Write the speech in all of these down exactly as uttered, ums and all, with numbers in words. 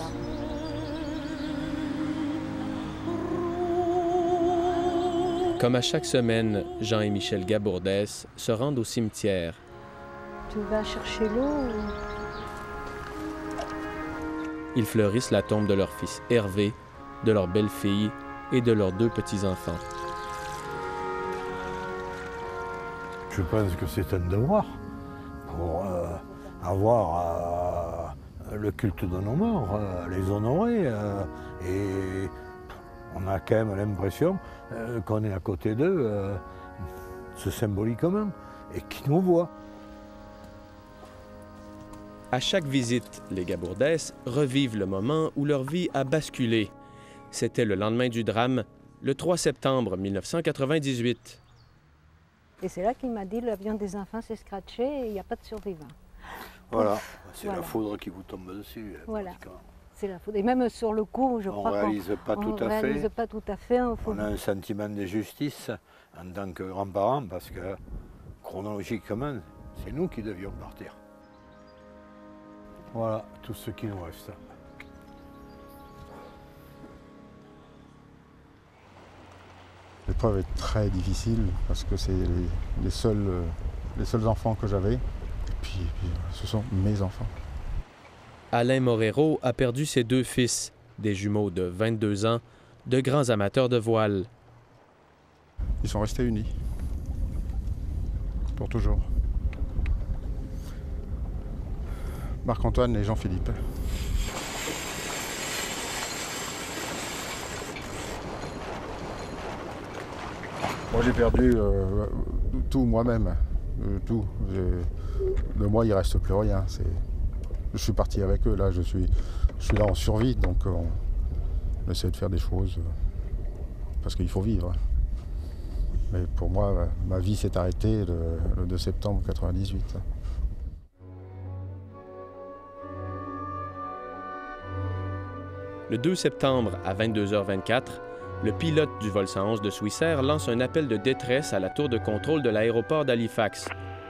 Comme à chaque semaine, Jean et Michel Gabourdès se rendent au cimetière. Tu vas chercher l'eau ou... Ils fleurissent la tombe de leur fils Hervé, de leur belle-fille et de leurs deux petits-enfants. Je pense que c'est un devoir pour euh, avoir euh, le culte de nos morts, euh, les honorer. Euh, et on a quand même l'impression euh, qu'on est à côté d'eux, euh, ce symboliquement, et qu'ils nous voient. À chaque visite, les Gabourdès revivent le moment où leur vie a basculé. C'était le lendemain du drame, le trois septembre mille neuf cent quatre-vingt-dix-huit. Et c'est là qu'il m'a dit l'avion des enfants s'est scratché et il n'y a pas de survivants. Voilà, c'est voilà. La foudre qui vous tombe dessus. Voilà, c'est la foudre. Et même sur le coup, je on crois qu'on réalise pas tout ne à réalise fait. pas tout à fait. On, faut... on a un sentiment de justice en tant que grands-parents parce que chronologiquement, c'est nous qui devions partir. Voilà tout ce qui nous reste. L'épreuve est très difficile parce que c'est les, les, seuls, les seuls enfants que j'avais. Et puis, et puis, ce sont mes enfants. Alain Morero a perdu ses deux fils, des jumeaux de vingt-deux ans, de grands amateurs de voile. Ils sont restés unis. Pour toujours. Marc-Antoine et Jean-Philippe. Moi j'ai perdu euh, tout moi-même, euh, tout. De moi il ne reste plus rien. Je suis parti avec eux, là je suis, je suis là en survie, donc euh, on essaie de faire des choses euh, parce qu'il faut vivre. Mais pour moi, ma vie s'est arrêtée le, le deux septembre quatre-vingt-dix-huit. Le deux septembre à vingt-deux heures vingt-quatre, le pilote du vol cent onze de Swissair lance un appel de détresse à la tour de contrôle de l'aéroport d'Halifax.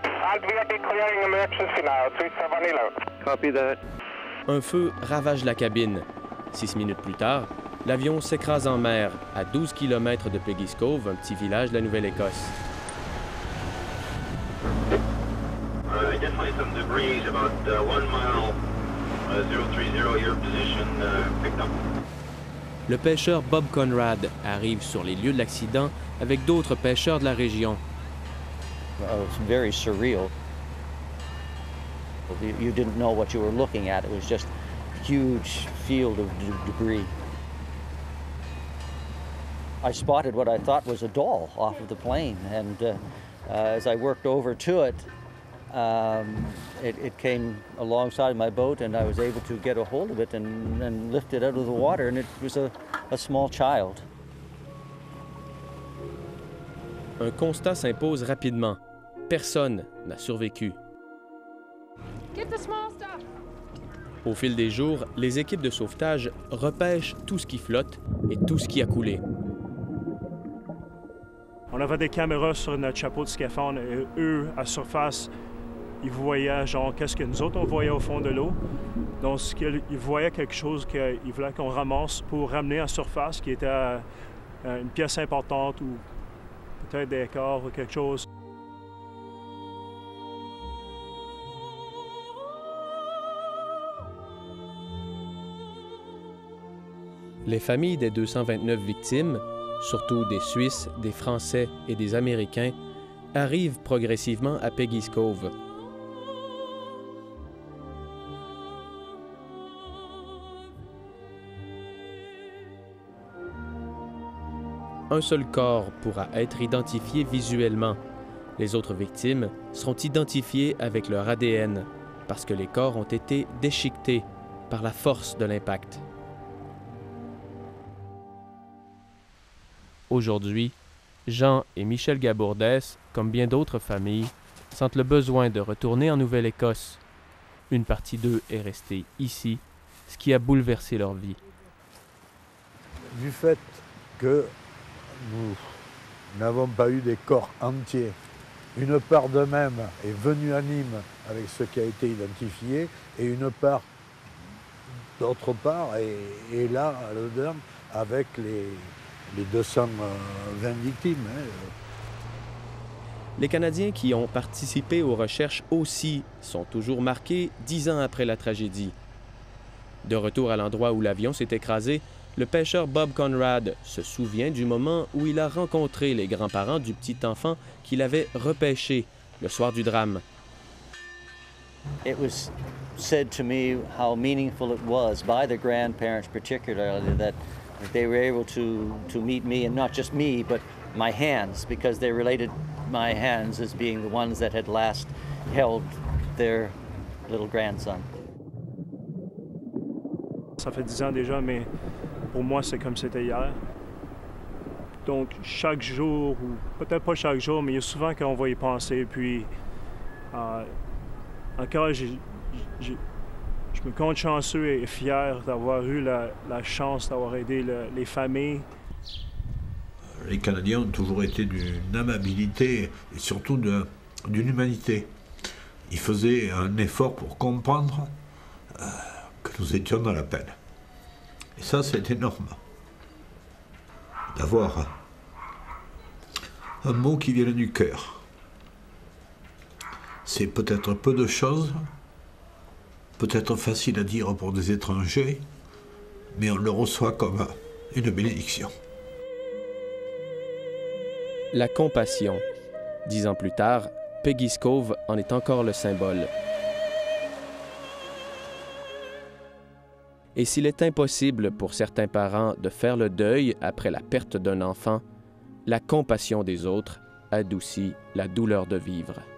Un feu ravage la cabine. Six minutes plus tard, l'avion s'écrase en mer, à douze kilomètres de Peggy's Cove, un petit village de la Nouvelle-Écosse. Le pêcheur Bob Conrad arrive sur les lieux de l'accident avec d'autres pêcheurs de la région. Uh, it's very surreal. You didn't know what you were looking at. It was just a huge field of d debris. I spotted what I thought was a doll off of the plane, and uh, uh, as I worked over to it, um, it, it came alongside my boat, and I was able to get a hold of it and, and lift it out of the water, and it was a, a small child. Un constat s'impose rapidement. Personne n'a survécu. Au fil des jours, les équipes de sauvetage repêchent tout ce qui flotte et tout ce qui a coulé. On avait des caméras sur notre chapeau de scaphandre et eux, à surface, ils voyaient genre qu'est-ce que nous autres on voyait au fond de l'eau. Donc ils voyaient quelque chose qu'ils voulaient qu'on ramasse pour ramener en surface qui était euh, une pièce importante ou peut-être des corps ou quelque chose. Les familles des deux cent vingt-neuf victimes, surtout des Suisses, des Français et des Américains, arrivent progressivement à Peggy's Cove. Un seul corps pourra être identifié visuellement. Les autres victimes seront identifiées avec leur A D N, parce que les corps ont été déchiquetés par la force de l'impact. Aujourd'hui, Jean et Michel Gabourdès, comme bien d'autres familles, sentent le besoin de retourner en Nouvelle-Écosse. Une partie d'eux est restée ici, ce qui a bouleversé leur vie. Du fait que nous n'avons pas eu des corps entiers, une part d'eux-mêmes est venue à Nîmes avec ce qui a été identifié et une part d'autre part, est, est là à Lodern avec les, les deux cent vingt victimes. Hein. Les Canadiens qui ont participé aux recherches aussi sont toujours marqués dix ans après la tragédie. De retour à l'endroit où l'avion s'est écrasé, le pêcheur Bob Conrad se souvient du moment où il a rencontré les grands-parents du petit enfant qu'il avait repêché le soir du drame. It was said to me how meaningful it was by the grandparents particularly that, that they were able to, to meet me, and not just me, but my hands, because they related my hands as being the ones that had last held their little grandson. Ça fait dix ans déjà, mais pour moi, c'est comme c'était hier. Donc, chaque jour, ou peut-être pas chaque jour, mais il y a souvent qu'on va y penser. Puis, euh, encore, j'ai, j'ai, je me compte chanceux et fier d'avoir eu la, la chance d'avoir aidé le, les familles. Les Canadiens ont toujours été d'une amabilité et surtout de, d'une humanité. Ils faisaient un effort pour comprendre euh, que nous étions dans la peine. Et ça, c'est énorme. D'avoir un mot qui vient du cœur. C'est peut-être peu de choses, peut-être facile à dire pour des étrangers, mais on le reçoit comme une bénédiction. La compassion. Dix ans plus tard, Peggy's Cove en est encore le symbole. Et s'il est impossible pour certains parents de faire le deuil après la perte d'un enfant, la compassion des autres adoucit la douleur de vivre.